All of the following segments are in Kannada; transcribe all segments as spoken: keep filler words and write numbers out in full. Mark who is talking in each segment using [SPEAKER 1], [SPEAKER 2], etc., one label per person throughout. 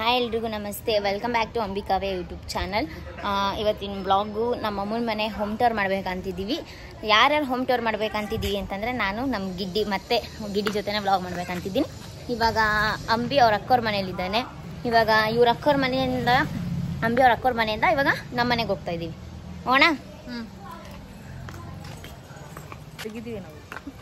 [SPEAKER 1] ಹಾಯ್ ಎಲ್ರಿಗೂ ನಮಸ್ತೆ, ವೆಲ್ಕಮ್ ಬ್ಯಾಕ್ ಟು ಅಂಬಿಕಾವೆ ಯೂಟ್ಯೂಬ್ ಚಾನಲ್. ಇವತ್ತಿನ ಬ್ಲಾಗು ನಮ್ಮ ಅಮ್ಮನ ಮನೆ ಹೋಮ್ ಟೂರ್ ಮಾಡಬೇಕಂತಿದ್ದೀವಿ. ಯಾರ್ಯಾರು ಹೋಮ್ ಟೂರ್ ಮಾಡಬೇಕಂತಿದ್ದೀವಿ ಅಂತಂದರೆ ನಾನು ನಮ್ಮ ಗಿಡ್ಡಿ ಮತ್ತು ಗಿಡ್ಡಿ ಜೊತೆನೇ ಬ್ಲಾಗ್ ಮಾಡಬೇಕಂತಿದ್ದೀನಿ. ಇವಾಗ ಅಂಬಿ ಅವ್ರ ಅಕ್ಕೋರ ಮನೇಲಿದ್ದಾನೆ. ಇವಾಗ ಇವ್ರ ಅಕ್ಕೋರ ಮನೆಯಿಂದ ಅಂಬಿ ಅವ್ರ ಅಕ್ಕೋರ ಮನೆಯಿಂದ ಇವಾಗ ನಮ್ಮ ಮನೆಗೆ ಹೋಗ್ತಾ ಇದ್ದೀವಿ. ಹೋಣ ಹ್ಞೂ ತೆಗಿದ್ದೀವಿ ನಾವು.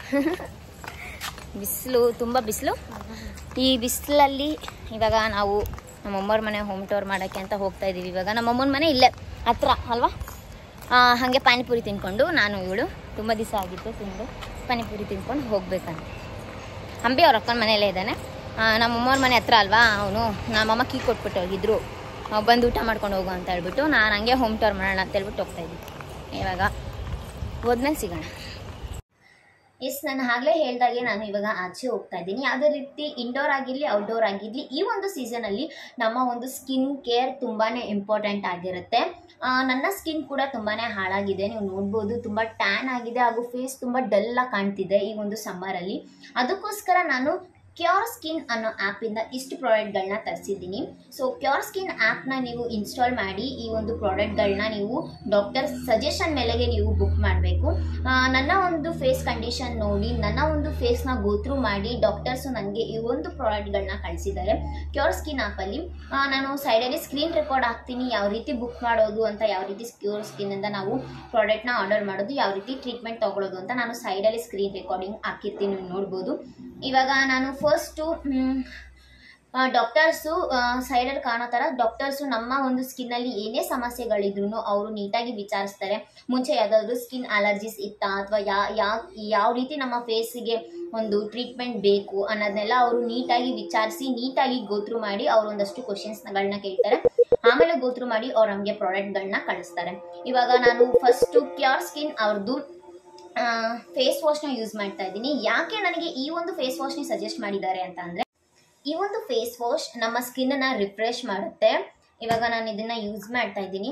[SPEAKER 1] ಬಿಸಿಲು, ತುಂಬ ಬಿಸಿಲು. ಈ ಬಿಸಿಲಲ್ಲಿ ಇವಾಗ ನಾವು ನಮ್ಮಮ್ಮವ್ರ ಮನೆ ಹೋಮ್ ಟೂರ್ ಮಾಡೋಕ್ಕೆ ಅಂತ ಹೋಗ್ತಾ ಇದ್ದೀವಿ. ಇವಾಗ ನಮ್ಮಮ್ಮನ ಮನೆ ಇಲ್ಲೇ ಹತ್ರ ಅಲ್ವಾ. ಹಾಗೆ ಪಾನಿಪುರಿ ತಿನ್ಕೊಂಡು ನಾನು ಇವಳು ತುಂಬ ದಿವಸ ಆಗಿತ್ತು ತಿಂದು ಪಾನಿಪುರಿ ತಿನ್ಕೊಂಡು ಹೋಗ್ಬೇಕಂತ. ಅಂಬಿ ಅವ್ರ ಅಕ್ಕನ ಮನೆಯಲ್ಲೇ ಇದ್ದಾನೆ. ನಮ್ಮಮ್ಮವ್ರ ಮನೆ ಹತ್ರ ಅಲ್ವಾ, ಅವನು ನಮ್ಮಮ್ಮ ಕೀ ಕೊಟ್ಬಿಟ್ಟು ಹೋಗಿದ್ರು, ಬಂದು ಊಟ ಮಾಡ್ಕೊಂಡು ಹೋಗು ಅಂತ ಹೇಳ್ಬಿಟ್ಟು ನಾನು ಹಂಗೆ ಹೋಮ್ ಟೂರ್ ಮಾಡೋಣ ಅಂತ ಹೇಳ್ಬಿಟ್ಟು ಹೋಗ್ತಾ ಇದ್ದೀವಿ. ಇವಾಗ ಹೋದ್ಮೇಲೆ ಸಿಗೋಣ. ಎಸ್, ನಾನು ಆಗಲೇ ಹೇಳ್ದಾಗೆ ನಾನು ಇವಾಗ ಆಚೆ ಹೋಗ್ತಾ ಇದ್ದೀನಿ. ಯಾವುದೇ ರೀತಿ ಇಂಡೋರ್ ಆಗಿರಲಿ ಔಟ್ಡೋರ್ ಆಗಿರಲಿ, ಈ ಒಂದು ಸೀಸನಲ್ಲಿ ನಮ್ಮ ಒಂದು ಸ್ಕಿನ್ ಕೇರ್ ತುಂಬಾ ಇಂಪಾರ್ಟೆಂಟ್ ಆಗಿರುತ್ತೆ. ನನ್ನ ಸ್ಕಿನ್ ಕೂಡ ತುಂಬಾ ಹಾಳಾಗಿದೆ, ನೀವು ನೋಡ್ಬೋದು. ತುಂಬ ಟ್ಯಾನ್ ಆಗಿದೆ ಹಾಗೂ ಫೇಸ್ ತುಂಬ ಡಲ್ಲಾಗಿ ಕಾಣ್ತಿದೆ ಈ ಒಂದು ಸಮ್ಮರಲ್ಲಿ. ಅದಕ್ಕೋಸ್ಕರ ನಾನು ಕ್ಯೂರ್ ಸ್ಕಿನ್ ಅನ್ನೋ ಆ್ಯಪಿಂದ ಇಷ್ಟು ಪ್ರಾಡಕ್ಟ್ಗಳನ್ನ ತರಿಸಿದ್ದೀನಿ. ಸೊ ಕ್ಯೂರ್ ಸ್ಕಿನ್ ಆ್ಯಪ್ನ ನೀವು ಇನ್ಸ್ಟಾಲ್ ಮಾಡಿ ಈ ಒಂದು ಪ್ರಾಡಕ್ಟ್ಗಳನ್ನ ನೀವು ಡಾಕ್ಟರ್ ಸಜೆಷನ್ ಮೇಲೆಗೆ ನೀವು ಬುಕ್ ಮಾಡಬೇಕು. ನನ್ನ ಒಂದು ಫೇಸ್ ಕಂಡೀಷನ್ ನೋಡಿ, ನನ್ನ ಒಂದು ಫೇಸ್ನ ಗೋತ್ರೂ ಮಾಡಿ ಡಾಕ್ಟರ್ಸು ನನಗೆ ಈ ಒಂದು ಪ್ರಾಡಕ್ಟ್ಗಳನ್ನ ಕಳಿಸಿದ್ದಾರೆ ಕ್ಯೂರ್ ಸ್ಕಿನ್ ಆ್ಯಪಲ್ಲಿ. ನಾನು ಸೈಡಲ್ಲಿ ಸ್ಕ್ರೀನ್ ರೆಕಾರ್ಡ್ ಹಾಕ್ತೀನಿ, ಯಾವ ರೀತಿ ಬುಕ್ ಮಾಡೋದು ಅಂತ, ಯಾವ ರೀತಿ ಕ್ಯೂರ್ ಸ್ಕಿನ್ನಿಂದ ನಾವು ಪ್ರಾಡಕ್ಟ್ನ ಆರ್ಡರ್ ಮಾಡೋದು, ಯಾವ ರೀತಿ ಟ್ರೀಟ್ಮೆಂಟ್ ತೊಗೊಳ್ಳೋದು ಅಂತ ನಾನು ಸೈಡಲ್ಲಿ ಸ್ಕ್ರೀನ್ ರೆಕಾರ್ಡಿಂಗ್ ಹಾಕಿರ್ತೀನಿ, ನೀವು ನೋಡ್ಬೋದು. ಇವಾಗ ನಾನು ಫಸ್ಟು ಡಾಕ್ಟರ್ಸು ಸೈಡಲ್ಲಿ ಕಾಣೋ ಥರ ಡಾಕ್ಟರ್ಸು ನಮ್ಮ ಒಂದು ಸ್ಕಿನ್ನಲ್ಲಿ ಏನೇ ಸಮಸ್ಯೆಗಳಿದ್ರು ಅವರು ನೀಟಾಗಿ ವಿಚಾರಿಸ್ತಾರೆ. ಮುಂಚೆ ಯಾವುದಾದ್ರೂ ಸ್ಕಿನ್ ಅಲರ್ಜೀಸ್ ಇತ್ತಾ ಅಥವಾ ಯಾ ಯಾವ ಯಾವ ರೀತಿ ನಮ್ಮ ಫೇಸಿಗೆ ಒಂದು ಟ್ರೀಟ್ಮೆಂಟ್ ಬೇಕು ಅನ್ನೋದನ್ನೆಲ್ಲ ಅವರು ನೀಟಾಗಿ ವಿಚಾರಿಸಿ ನೀಟಾಗಿ ಗೋತ್ರೂ ಮಾಡಿ ಅವರು ಒಂದಷ್ಟು ಕ್ವಶನ್ಸ್ಗಳನ್ನ ಕೇಳ್ತಾರೆ. ಆಮೇಲೆ ಗೋತ್ರೂ ಮಾಡಿ ಅವ್ರು ನಮಗೆ ಪ್ರಾಡಕ್ಟ್ಗಳನ್ನ ಕಳಿಸ್ತಾರೆ. ಇವಾಗ ನಾನು ಫಸ್ಟು ಕ್ಯೂರ್ ಸ್ಕಿನ್ ಅವ್ರದ್ದು ಫೇಸ್ ವಾಶ್ನ ಯೂಸ್ ಮಾಡ್ತಾ ಇದ್ದೀನಿ. ಯಾಕೆ ನನಗೆ ಈ ಒಂದು ಫೇಸ್ ವಾಶ್ನ ಸಜೆಸ್ಟ್ ಮಾಡಿದ್ದಾರೆ ಅಂತ ಅಂದರೆ, ಈ ಒಂದು ಫೇಸ್ ವಾಶ್ ನಮ್ಮ ಸ್ಕಿನ್ನನ್ನು ರಿಫ್ರೆಶ್ ಮಾಡುತ್ತೆ. ಇವಾಗ ನಾನು ಇದನ್ನು ಯೂಸ್ ಮಾಡ್ತಾ ಇದ್ದೀನಿ.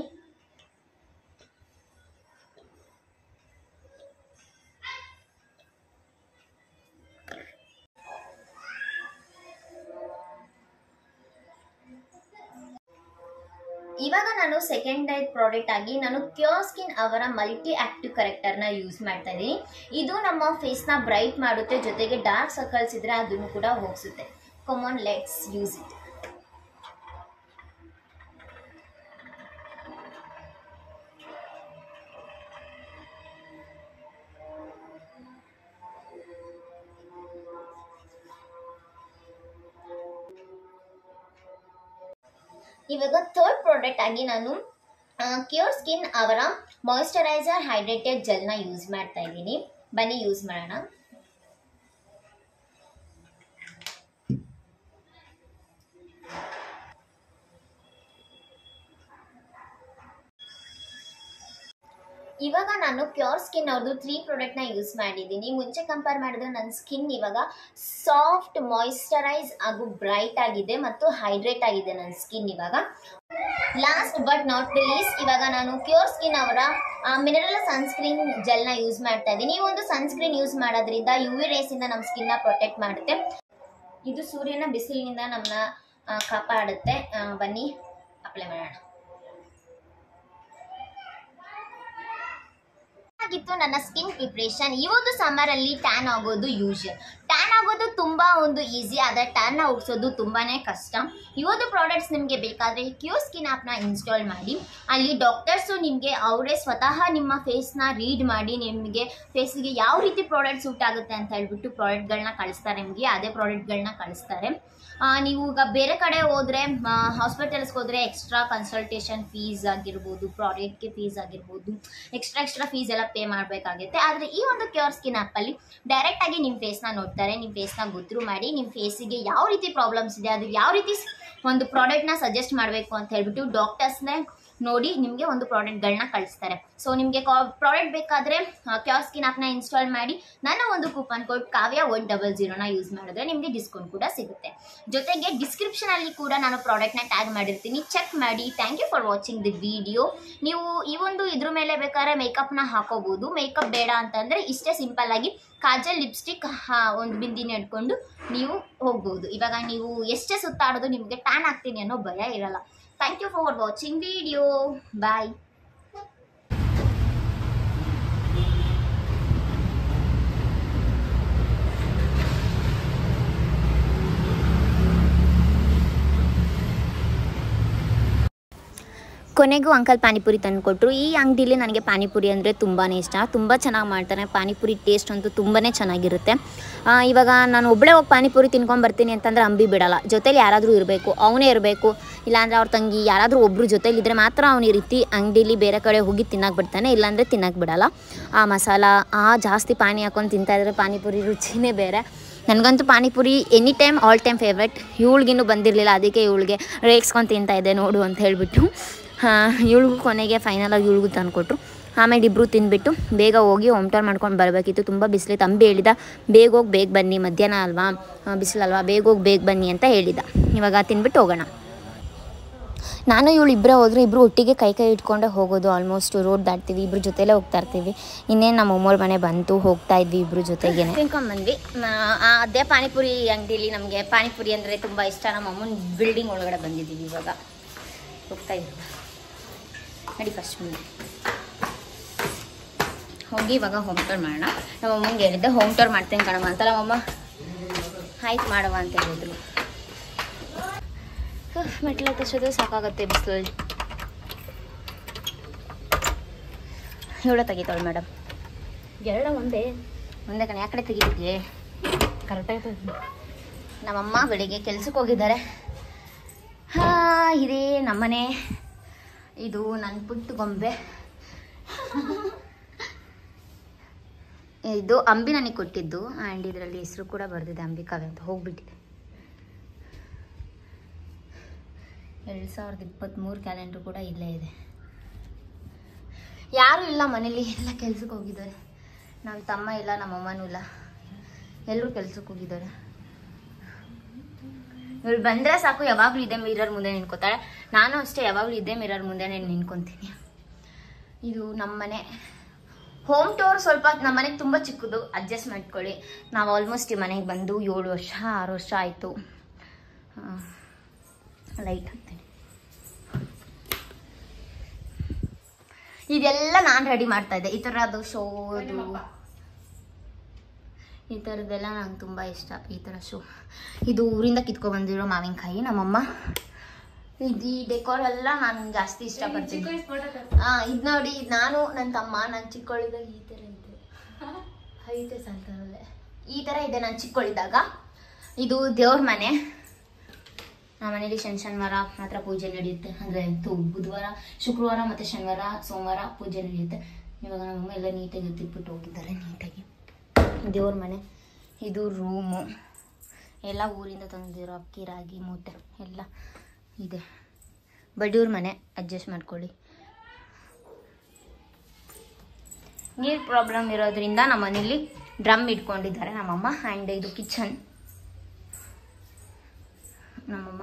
[SPEAKER 1] ಇವಾಗ ನಾನು ಸೆಕೆಂಡ್ ಡೇ ಪ್ರಾಡಕ್ಟ್ ಆಗಿ ನಾನು ಕ್ಯೂರ್ ಸ್ಕಿನ್ ಅವರ ಮಲ್ಟಿ ಆಕ್ಟಿವ್ ಕರೆಕ್ಟರ್ನ ಯೂಸ್ ಮಾಡ್ತಾ ಇದ್ದೀನಿ. ಇದು ನಮ್ಮ ಫೇಸ್ನ ಬ್ರೈಟ್ ಮಾಡುತ್ತೆ, ಜೊತೆಗೆ ಡಾರ್ಕ್ ಸರ್ಕಲ್ಸ್ ಇದ್ರೆ ಅದನ್ನು ಕೂಡ ಹೋಗಿಸುತ್ತೆ. Come on, let's use it. ಇವಾಗ ಥರ್ಡ್ ಪ್ರಾಡಕ್ಟ್ ಆಗಿ ನಾನು ಕ್ಯೂರ್ ಸ್ಕಿನ್ ಅವರ ಮಾಯಿಶ್ಚರೈಸರ್ ಹೈಡ್ರೇಟೆಡ್ ಜೆಲ್ನ ಯೂಸ್ ಮಾಡ್ತಾ ಇದ್ದೀನಿ. ಬನ್ನಿ ಯೂಸ್ ಮಾಡೋಣ. ಇವಾಗ ನಾನು ಕ್ಯೂರ್ ಸ್ಕಿನ್ ಅವ್ರದ್ದು ತ್ರೀ ಪ್ರಾಡಕ್ಟ್ನ ಯೂಸ್ ಮಾಡಿದ್ದೀನಿ. ಮುಂಚೆ ಕಂಪೇರ್ ಮಾಡಿದ್ರೆ ನನ್ನ ಸ್ಕಿನ್ ಇವಾಗ ಸಾಫ್ಟ್, ಮಾಯಿಶ್ಚರೈಸ್ ಹಾಗೂ ಬ್ರೈಟ್ ಆಗಿದೆ ಮತ್ತು ಹೈಡ್ರೇಟ್ ಆಗಿದೆ ನನ್ನ ಸ್ಕಿನ್ ಇವಾಗ. Last but not the least, ಇವಾಗ ನಾನು ಕ್ಯೂರ್ ಸ್ಕಿನ್ ಅವರ ಮಿನರಲ್ ಸನ್ಸ್ಕ್ರೀನ್ ಜೆಲ್ನ ಯೂಸ್ ಮಾಡ್ತಾ ಇದ್ದೀನಿ. ಈ ಒಂದು ಸನ್ಸ್ಕ್ರೀನ್ ಯೂಸ್ ಮಾಡೋದ್ರಿಂದ ಯು ವಿ ರೇಸಿಂದ ನಮ್ಮ ಸ್ಕಿನ್ನ ಪ್ರೊಟೆಕ್ಟ್ ಮಾಡುತ್ತೆ. ಇದು ಸೂರ್ಯನ ಬಿಸಿಲಿನಿಂದ ನಮ್ಮನ್ನ ಕಾಪಾಡುತ್ತೆ. ಬನ್ನಿ ಅಪ್ಲೈ ಮಾಡೋಣ. ಆಗಿತ್ತು ನನ್ನ ಸ್ಕಿನ್ ಪ್ರಿಪ್ರೇಷನ್. ಈ ಒಂದು ಸಮ್ಮರ್ ಅಲ್ಲಿ ಟ್ಯಾನ್ ಆಗೋದು ಯೂಶುವಲ್. ಟ್ಯಾನ್ ಆಗೋದು ತುಂಬಾ ಒಂದು ಈಸಿ, ಆದರೆ ಟ್ಯಾನ್ನ ಉಡ್ಸೋದು ತುಂಬಾನೇ ಕಷ್ಟ. ಈ ಒಂದು ಪ್ರಾಡಕ್ಟ್ಸ್ ನಿಮಗೆ ಬೇಕಾದರೆ ಕ್ಯೂರ್ ಸ್ಕಿನ್ ಆ್ಯಪ್ನ ಇನ್ಸ್ಟಾಲ್ ಮಾಡಿ. ಅಲ್ಲಿ ಡಾಕ್ಟರ್ಸು ನಿಮಗೆ ಅವರೇ ಸ್ವತಃ ನಿಮ್ಮ ಫೇಸ್ನ ರೀಡ್ ಮಾಡಿ ನಿಮಗೆ ಫೇಸಿಗೆ ಯಾವ ರೀತಿ ಪ್ರಾಡಕ್ಟ್ ಸೂಟ್ ಆಗುತ್ತೆ ಅಂತ ಹೇಳ್ಬಿಟ್ಟು ಪ್ರಾಡಕ್ಟ್ಗಳನ್ನ ಕಳಿಸ್ತಾರೆ. ನಿಮಗೆ ಅದೇ ಪ್ರಾಡಕ್ಟ್ಗಳನ್ನ ಕಳಿಸ್ತಾರೆ. ನೀವು ಈಗ ಬೇರೆ ಕಡೆ ಹೋದರೆ, ಹಾಸ್ಪಿಟಲ್ಸ್ಗೆ ಹೋದರೆ ಎಕ್ಸ್ಟ್ರಾ ಕನ್ಸಲ್ಟೇಷನ್ ಫೀಸ್ ಆಗಿರ್ಬೋದು, ಪ್ರಾಡಕ್ಟ್ಗೆ ಫೀಸ್ ಆಗಿರ್ಬೋದು, ಎಕ್ಸ್ಟ್ರಾ ಎಕ್ಸ್ಟ್ರಾ ಫೀಸ್ ಎಲ್ಲ ಪೇ ಮಾಡಬೇಕಾಗುತ್ತೆ. ಆದರೆ ಈ ಒಂದು ಕ್ಯೂರ್ ಸ್ಕಿನ್ ಆ್ಯಪಲ್ಲಿ ಡೈರೆಕ್ಟಾಗಿ ನಿಮ್ಮ ಫೇಸ್ನ ನೋಡ್ತಾರೆ, ನಿಮ್ಮ ಫೇಸ್ನ ಗೊತ್ತು ಮಾಡಿ ನಿಮ್ಮ ಫೇಸಿಗೆ ಯಾವ ರೀತಿ ಪ್ರಾಬ್ಲಮ್ಸ್ ಇದೆ, ಅದು ಯಾವ ರೀತಿ ಒಂದು ಪ್ರಾಡಕ್ಟ್ನ ಸಜೆಸ್ಟ್ ಮಾಡಬೇಕು ಅಂತ ಹೇಳ್ಬಿಟ್ಟು ಡಾಕ್ಟರ್ಸ್ನೇ ನೋಡಿ ನಿಮಗೆ ಒಂದು ಪ್ರಾಡಕ್ಟ್ಗಳನ್ನ ಕಳಿಸ್ತಾರೆ. ಸೊ ನಿಮಗೆ ಪ್ರಾಡಕ್ಟ್ ಬೇಕಾದರೆ ಕ್ಯೂರ್ ಸ್ಕಿನ್ ಆ್ಯಪ್ನ ಇನ್ಸ್ಟಾಲ್ ಮಾಡಿ ನನ್ನ ಒಂದು coupon code Kavya one double ಜೀರೋನ ಯೂಸ್ ಮಾಡಿದ್ರೆ ನಿಮಗೆ ಡಿಸ್ಕೌಂಟ್ ಕೂಡ ಸಿಗುತ್ತೆ. ಜೊತೆಗೆ ಡಿಸ್ಕ್ರಿಪ್ಷನಲ್ಲಿ ಕೂಡ ನಾನು ಪ್ರಾಡಕ್ಟ್ನ ಟ್ಯಾಗ್ ಮಾಡಿರ್ತೀನಿ, ಚೆಕ್ ಮಾಡಿ. Thank you for watching the video. ನೀವು ಈ ಒಂದು ಇದ್ರ ಮೇಲೆ ಬೇಕಾದ್ರೆ ಮೇಕಪ್ನ ಹಾಕೋಬೋದು. ಮೇಕಪ್ ಬೇಡ ಅಂತಂದರೆ ಇಷ್ಟೇ ಸಿಂಪಲ್ ಆಗಿ ಕಾಜಲ್ ಲಿಪ್ಸ್ಟಿಕ್ ಒಂದು ಬಿಂದಿನ ಇಟ್ಕೊಂಡು ನೀವು ಹೋಗ್ಬೋದು. ಇವಾಗ ನೀವು ಎಷ್ಟೇ ಸುತ್ತಾಡೋದು ನಿಮಗೆ ಟ್ಯಾನ್ ಆಗ್ತೀನಿ ಅನ್ನೋ ಭಯ ಇರಲ್ಲ. Thank you for watching video. Bye. ಕೊನೆಗೂ ಅಂಕಲ್ ಪಾನಿಪುರಿ ತಂದುಕೊಟ್ರು. ಈ ಅಂಗಡಿಲಿ ನನಗೆ ಪಾನಿಪುರಿ ಅಂದರೆ ತುಂಬಾ ಇಷ್ಟ, ತುಂಬ ಚೆನ್ನಾಗಿ ಮಾಡ್ತಾರೆ. ಪಾನಿಪುರಿ ಟೇಸ್ಟ್ ಅಂತೂ ತುಂಬಾ ಚೆನ್ನಾಗಿರುತ್ತೆ. ಇವಾಗ ನಾನು ಒಬ್ಬಳೇ ಹೋಗಿ ಪಾನಿಪುರಿ ತಿನ್ಕೊಂಡು ಬರ್ತೀನಿ ಅಂತಂದರೆ ಅಂಬಿ ಬಿಡಲ್ಲ, ಜೊತೇಲಿ ಯಾರಾದರೂ ಇರಬೇಕು, ಅವನೇ ಇರಬೇಕು. ಇಲ್ಲಾಂದರೆ ಅವ್ರ ತಂಗಿ ಯಾರಾದರೂ ಒಬ್ಬರು ಜೊತೇಲಿದ್ದರೆ ಮಾತ್ರ ಅವ್ನು ಈ ರೀತಿ ಅಂಗಡಿಲಿ ಬೇರೆ ಕಡೆ ಹೋಗಿ ತಿನ್ನಕ್ಕೆ ಬಿಡ್ತಾನೆ, ಇಲ್ಲಾಂದರೆ ತಿನ್ನಕ್ಕೆ ಬಿಡಲ್ಲ. ಆ ಮಸಾಲ ಆ ಜಾಸ್ತಿ ಪಾನಿ ಹಾಕೊಂಡು ತಿಂತಾಯಿದ್ರೆ ಪಾನಿಪುರಿ ರುಚಿನೇ ಬೇರೆ. ನನಗಂತೂ panipuri any time all time favourite. ಇವಳಿಗಿನ್ನೂ ಬಂದಿರಲಿಲ್ಲ, ಅದಕ್ಕೆ ಇವಳಿಗೆ ರೇಗ್ಸ್ಕೊಂಡು ತಿಂತಾಯಿದ್ದೆ ನೋಡು ಅಂತ ಹೇಳಿಬಿಟ್ಟು. ಹಾಂ, ಇವಳಿಗೂ ಕೊನೆಗೆ ಫೈನಲಾಗಿ ಇವಳಿಗೂ ತಂದುಕೊಟ್ರು. ಆಮೇಲೆ ಇಬ್ಬರು ತಿಂದುಬಿಟ್ಟು ಬೇಗ ಹೋಗಿ ಹೋಮ್ ಟೂರ್ ಮಾಡ್ಕೊಂಡು ಬರಬೇಕಿತ್ತು. ತುಂಬ ಬಿಸಿಲಿತ್ತು. ಅಂಬಿ ಹೇಳಿದ ಬೇಗ ಹೋಗಿ ಬೇಗ ಬನ್ನಿ, ಮಧ್ಯಾಹ್ನ ಅಲ್ವಾ, ಬಿಸಿಲಲ್ವಾ, ಬೇಗ ಹೋಗಿ ಬೇಗ ಬನ್ನಿ ಅಂತ ಹೇಳಿದ. ಇವಾಗ ತಿಂದ್ಬಿಟ್ಟು ಹೋಗೋಣ. ನಾನು ಇವಳು ಇಬ್ಬರೇ ಹೋದರೆ ಇಬ್ಬರು ಒಟ್ಟಿಗೆ ಕೈ ಕೈ ಇಟ್ಕೊಂಡೆ ಹೋಗೋದು. ಆಲ್ಮೋಸ್ಟ್ ರೋಡ್ ದಾಟ್ತೀವಿ, ಇಬ್ಬರು ಜೊತೆಲೇ ಹೋಗ್ತಾ ಇರ್ತೀವಿ. ಇನ್ನೇನು ನಮ್ಮ ಅಮ್ಮೋರ ಮನೆ ಬಂತು, ಹೋಗ್ತಾ ಇದ್ವಿ ಇಬ್ಬರು ಜೊತೆಗೆ. ತಿನ್ಕೊಂಡ್ಬಂದ್ವಿ. ಅದೇ ಪಾನಿಪುರಿ ಅಂಗಡಿಲಿ ನಮಗೆ ಪಾನಿಪುರಿ ಅಂದರೆ ತುಂಬ ಇಷ್ಟ. ನಮ್ಮ ಅಮ್ಮನ ಬಿಲ್ಡಿಂಗ್ ಒಳಗಡೆ ಬಂದಿದ್ದೀವಿ. ಇವಾಗ ಹೋಗ್ತಾ ಇದ್ದೀವಿ. ನಡಿ ಫಸ್ಟ್ ಮುಂದೆ ಹೋಗಿ ಇವಾಗ ಹೋಮ್ ಟೂರ್ ಮಾಡೋಣ. ನಮ್ಮ ಅಮ್ಮಂಗೆ ಹೇಳಿದ್ದೆ ಹೋಮ್ ಟೂರ್ ಮಾಡ್ತೇನೆ ಕಣಮ್ಮ ಅಂತ. ನಮ್ಮಮ್ಮ ಆಯ್ತು ಮಾಡುವ ಅಂತ ಹೇಳಿದ್ರು. ಮೆಟ್ಲು ಹತ್ತೋದು ಸಾಕಾಗುತ್ತೆ ಬಿಸಿಲಲ್ಲಿ. ಇವಳ ತೆಗಿತಾಳೆ ಮೇಡಮ್. ಎರಡ ಒಂದೇ ಒಂದೇ ಕಣೆ. ಯಾವ ಕಡೆ ತೆಗಿತಿದ್ವಿ ಕರೆಕ್ಟಾಗಿ. ನಮ್ಮಮ್ಮ ಬೆಳಿಗ್ಗೆ ಕೆಲ್ಸಕ್ಕೆ ಹೋಗಿದ್ದಾರೆ. ಹಾಂ, ಇದೇ ನಮ್ಮನೆ. ಇದು ನನ್ನ ಪುಟ್ಟ ಗೊಂಬೆ. ಇದು ಅಂಬಿ ನನಗೆ ಕೊಟ್ಟಿದ್ದು. ಆ್ಯಂಡ್ ಇದರಲ್ಲಿ ಹೆಸರು ಕೂಡ ಬರೆದಿದೆ ಅಂಬಿಕಾವೆ ಅಂತ. ಹೋಗ್ಬಿಟ್ಟಿದೆ. ಎರಡು ಸಾವಿರದ ಇಪ್ಪತ್ತ್ಮೂರು ಕ್ಯಾಲೆಂಡ್ರು ಕೂಡ ಇಲ್ಲೇ ಇದೆ. ಯಾರೂ ಇಲ್ಲ ಮನೇಲಿ, ಎಲ್ಲ ಕೆಲ್ಸಕ್ಕೆ ಹೋಗಿದ್ದಾರೆ. ನಮ್ಮ ತಮ್ಮ ಇಲ್ಲ, ನಮ್ಮಮ್ಮನೂ ಇಲ್ಲ, ಎಲ್ಲರೂ ಕೆಲ್ಸಕ್ಕೆ ಹೋಗಿದ್ದಾರೆ. ಇವಳು ಬಂದರೆ ಸಾಕು, ಯಾವಾಗಲೂ ಇದೇ ಮಿರರ್ ಮುಂದೆ ನಿಂತ್ಕೋತಾಳೆ. ನಾನು ಅಷ್ಟೇ ಯಾವಾಗಲೂ ಇದೇ ಮಿರರ್ ಮುಂದೆನೇ ನಿಂತ್ಕೊತೀನಿ. ಇದು ನಮ್ಮನೆ ಹೋಮ್ ಟೂರ್. ಸ್ವಲ್ಪ ನಮ್ಮನೆಗೆ ತುಂಬ ಚಿಕ್ಕದು, ಅಡ್ಜಸ್ಟ್ ಮಾಡ್ಕೊಳ್ಳಿ. ನಾವು ಆಲ್ಮೋಸ್ಟ್ ಈ ಮನೆಗೆ ಬಂದು ಏಳು ವರ್ಷ ಆರು ವರ್ಷ ಆಯಿತು. ಲೈಟ್ ಹಾಕ್ತೇನೆ. ಇದೆಲ್ಲ ನಾನು ರೆಡಿ ಮಾಡ್ತಾ ಇದ್ದೆ. ಈ ಥರದ್ದು ಶೋದು ಈ ಥರದ್ದೆಲ್ಲ ನಂಗೆ ತುಂಬ ಇಷ್ಟ. ಈ ಥರ ಶೋ. ಇದು ಊರಿಂದ ಕಿತ್ಕೊಬಂದಿರೋ ಮಾವಿನಕಾಯಿ. ನಮ್ಮಮ್ಮ ಇದು ಈ ಡೆಕೋರ್ ಎಲ್ಲ ನಾನು ಜಾಸ್ತಿ ಇಷ್ಟಪಡ್ತೀನಿ. ಹಾಂ, ಇದು ನೋಡಿ, ನಾನು ನನ್ನ ತಮ್ಮ ನಾನು ಚಿಕ್ಕವಳಿದ್ದಾಗ ಈ ಥರ ಇದೆ. ಐತೆ ಸಾಲ್ತಾರಲ್ಲೇ ಈ ಥರ ಇದೆ ನಾನು ಚಿಕ್ಕವಳಿದ್ದಾಗ. ಇದು ದೇವ್ರ ಮನೆ. ನಮ್ಮ ಮನೇಲಿ ಶನಿ ಶನಿವಾರ ಮಾತ್ರ ಪೂಜೆ ನಡೆಯುತ್ತೆ. ಅಂದರೆ ಬುಧವಾರ, ಶುಕ್ರವಾರ ಮತ್ತು ಶನಿವಾರ, ಸೋಮವಾರ ಪೂಜೆ ನಡೆಯುತ್ತೆ. ಇವಾಗ ನಮ್ಮಮ್ಮ ಎಲ್ಲ ನೀಟಾಗಿ ಎತ್ತಿಟ್ಬಿಟ್ಟು ಹೋಗಿದ್ದಾರೆ. ನೀಟಾಗಿ ದೇವ್ರ ಮನೆ. ಇದು ರೂಮು. ಎಲ್ಲ ಊರಿಂದ ತಂದಿರೋ ಅಕ್ಕಿ ರಾಗಿ ಮೂಟೆ ಎಲ್ಲ ಇದೆ. ಬಡವ್ರ ಮನೆ, ಅಡ್ಜಸ್ಟ್ ಮಾಡ್ಕೊಳ್ಳಿ. ನೀರು ಪ್ರಾಬ್ಲಮ್ ಇರೋದ್ರಿಂದ ನಮ್ಮ ಮನೇಲಿ ಡ್ರಮ್ ಇಟ್ಕೊಂಡಿದ್ದಾರೆ ನಮ್ಮಮ್ಮ. ಆ್ಯಂಡ್ ಇದು ಕಿಚನ್. ನಮ್ಮಮ್ಮ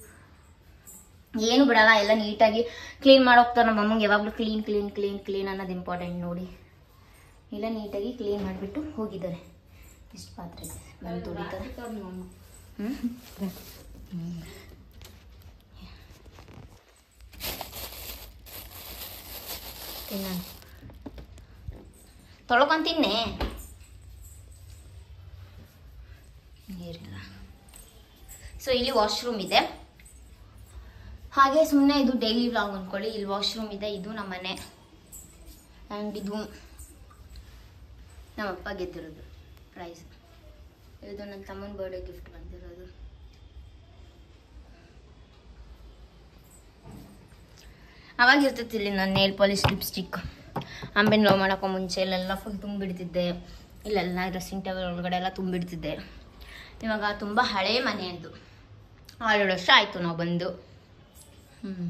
[SPEAKER 1] ಏನು ಬಿಡಲ್ಲ, ಎಲ್ಲ ನೀಟಾಗಿ ಕ್ಲೀನ್ ಮಾಡೋಗ್ತಾರೆ. ನಮ್ಮಮ್ಮಂಗೆ ಯಾವಾಗಲೂ ಕ್ಲೀನ್ ಕ್ಲೀನ್ ಕ್ಲೀನ್ ಕ್ಲೀನ್ ಅನ್ನೋದು ಇಂಪಾರ್ಟೆಂಟ್. ನೋಡಿ, ಎಲ್ಲ ನೀಟಾಗಿ ಕ್ಲೀನ್ ಮಾಡಿಬಿಟ್ಟು ಹೋಗಿದ್ದಾರೆ. ಇಷ್ಟು ಪಾತ್ರೆ ಬಂದು ತುಳಿತಾರೆ. ಹ್ಞೂ ತಿನ್ನ ತೊಳ್ಕೊಂತಿನ್ನೆ. ನೀರಿಲ್ಲ. ಸೊ ಇಲ್ಲಿ ವಾಶ್ರೂಮ್ ಇದೆ. ಹಾಗೆ ಸುಮ್ಮನೆ ಇದು ಡೈಲಿ ವ್ಲಾಗ್ ಅಂದ್ಕೊಳ್ಳಿ. ಇಲ್ಲಿ ವಾಶ್ರೂಮ್ ಇದೆ. ಇದು ನಮ್ಮನೆ. ಆ್ಯಂಡ್ ಇದು ನಮ್ಮಪ್ಪ ಗೆದ್ದಿರೋದು ಪ್ರೈಸ್. ಇದು ನನ್ನ ತಮ್ಮನ ಬರ್ಡೇ ಗಿಫ್ಟ್ ಬಂದಿರೋದು. ಅವಾಗ ಇರ್ತೈತಿ ಇಲ್ಲಿ ನನ್ನ ನೇಲ್ ಪಾಲಿಶ್, ಲಿಪ್ಸ್ಟಿಕ್. ಅಂಬಿನ ಲವ್ ಮಾಡೋಕ್ಕೋ ಮುಂಚೆ ಇಲ್ಲೆಲ್ಲ ಫುಲ್ ತುಂಬಿಡ್ತಿದ್ದೆ. ಇಲ್ಲೆಲ್ಲ ಡ್ರೆಸ್ಸಿಂಗ್ ಟೇಬಲ್ ಒಳಗಡೆ ಎಲ್ಲ ತುಂಬಿಡ್ತಿದ್ದೆ. ಇವಾಗ ತುಂಬ ಹಳೆ ಮನೆ ಅದು. ಆರೇಳು ವರ್ಷ ಆಯಿತು ನಾವು ಬಂದು. ಹ್ಞೂ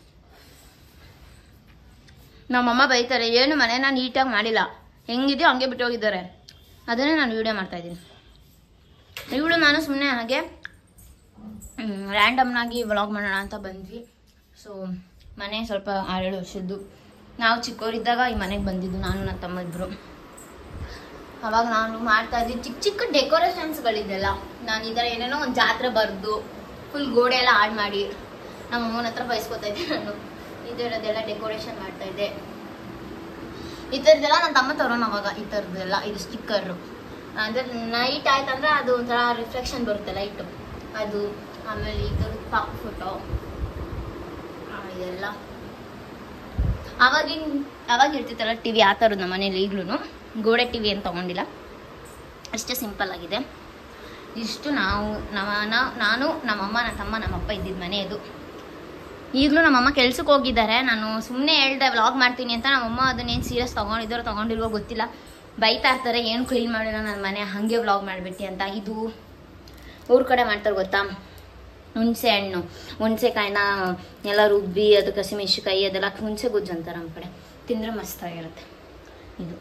[SPEAKER 1] ನಮ್ಮಮ್ಮ ಬೈತಾರೆ, ಏನು ಮನೇನ ನೀಟಾಗಿ ಮಾಡಿಲ್ಲ, ಹೆಂಗಿದೆಯೋ ಹಂಗೆ ಬಿಟ್ಟು ಹೋಗಿದ್ದಾರೆ. ಅದನ್ನೇ ನಾನು ವೀಡಿಯೋ ಮಾಡ್ತಾಯಿದ್ದೀನಿ. ಇವಳು ನಾನು ಸುಮ್ಮನೆ ಹಾಗೆ ರ್ಯಾಂಡಮ್ನಾಗಿ ವ್ಲಾಗ್ ಮಾಡೋಣ ಅಂತ ಬಂದ್ವಿ. ಸೊ ಮನೆ ಸ್ವಲ್ಪ ಆರೇಳು ವರ್ಷದ್ದು. ನಾವು ಚಿಕ್ಕವರಿದ್ದಾಗ ಈ ಮನೆಗೆ ಬಂದಿದ್ದು, ನಾನು ನನ್ನ ತಮ್ಮ ಇಬ್ಬರು. ಅವಾಗ ನಾನು ಮಾಡ್ತಾ ಇದ್ದೆ ಚಿಕ್ಕ ಚಿಕ್ಕ ಡೆಕೋರೇಷನ್ಸ್ಗಳಿದೆಲ್ಲ. ನಾನು ಈ ಥರ ಏನೇನೋ ಒಂದು ಜಾತ್ರೆ ಬರೆದು ಫುಲ್ ಗೋಡೆ ಎಲ್ಲ ಹಾಳು ಮಾಡಿ ನಮ್ಮ ಅಮ್ಮನ ಹತ್ರ ಬಯಸ್ಕೊತಾ ಇದ್ದೆ. ನಾನು ಈ ಥರದ್ದೆಲ್ಲ ಡೆಕೋರೇಷನ್ ಮಾಡ್ತಾ ಇದ್ದೆ. ಈ ಥರದ್ದೆಲ್ಲ ನನ್ನ ತಮ್ಮ ತರೋಣ ಅವಾಗ. ಈ ಥರದ್ದೆಲ್ಲ ಇದು ಸ್ಟಿಕ್ಕರು ಅಂದರೆ ನೈಟ್ ಆಯ್ತಂದ್ರೆ ಅದು ಒಂಥರ ರಿಫ್ಲೆಕ್ಷನ್ ಬರುತ್ತೆ ಲೈಟು ಅದು. ಆಮೇಲೆ ಈ ಥರದ್ದು ಪಾಪ ಫೋಟೋ ಇದೆಲ್ಲ ಅವಾಗಿನ ಅವಾಗ ಇರ್ತಿತ್ತಲ್ಲ ಟಿ ವಿ. ಆ ಥರದ್ದು ನಮ್ಮ ಮನೇಲಿ ಈಗಲೂ ಗೋಡೆ ಟಿ ವಿ ಏನು ತೊಗೊಂಡಿಲ್ಲ, ಅಷ್ಟೇ ಸಿಂಪಲ್ ಆಗಿದೆ. ಇಷ್ಟು ನಾವು ನಮ್ಮ ನಾನು ನಮ್ಮಮ್ಮ ನನ್ನ ತಮ್ಮ ನಮ್ಮಪ್ಪ ಇದ್ದಿದ್ದು ಮನೆ ಇದು. ಈಗಲೂ ನಮ್ಮಮ್ಮ ಕೆಲ್ಸಕ್ಕೆ ಹೋಗಿದ್ದಾರೆ. ನಾನು ಸುಮ್ಮನೆ ಹೇಳ್ದೆ ವ್ಲಾಗ್ ಮಾಡ್ತೀನಿ ಅಂತ. ನಮ್ಮಮ್ಮ ಅದನ್ನೇನು ಸೀರಿಯಸ್ ತೊಗೊಂಡಿದ್ದಾರೋ ತೊಗೊಂಡಿಲ್ವೋ ಗೊತ್ತಿಲ್ಲ. ಬೈತಾ ಇರ್ತಾರೆ, ಏನು ಕ್ಲೀನ್ ಮಾಡಿಲ್ಲ ನನ್ನ ಮನೆ, ಹಾಗೆ ವ್ಲಾಗ್ ಮಾಡಿಬಿಟ್ಟು ಅಂತ. ಇದು ಊರ ಕಡೆ ಮಾಡ್ತಾರೆ ಗೊತ್ತಾ, ಹುಣಸೆ ಹಣ್ಣು ಹುಣಸೆಕಾಯಿನ ಎಲ್ಲ ರುಬ್ಬಿ ಅದಕ್ಕೆ ಹಸಿಮೆಣಸಿಕಾಯಿ ಅದೆಲ್ಲ ಹುಣಸೆ ಗುಜ್ಜು ಅಂತಾರೆ ನಮ್ಮ ಕಡೆ. ತಿಂದರೆ ಮಸ್ತಾಗಿರುತ್ತೆ ಇದು.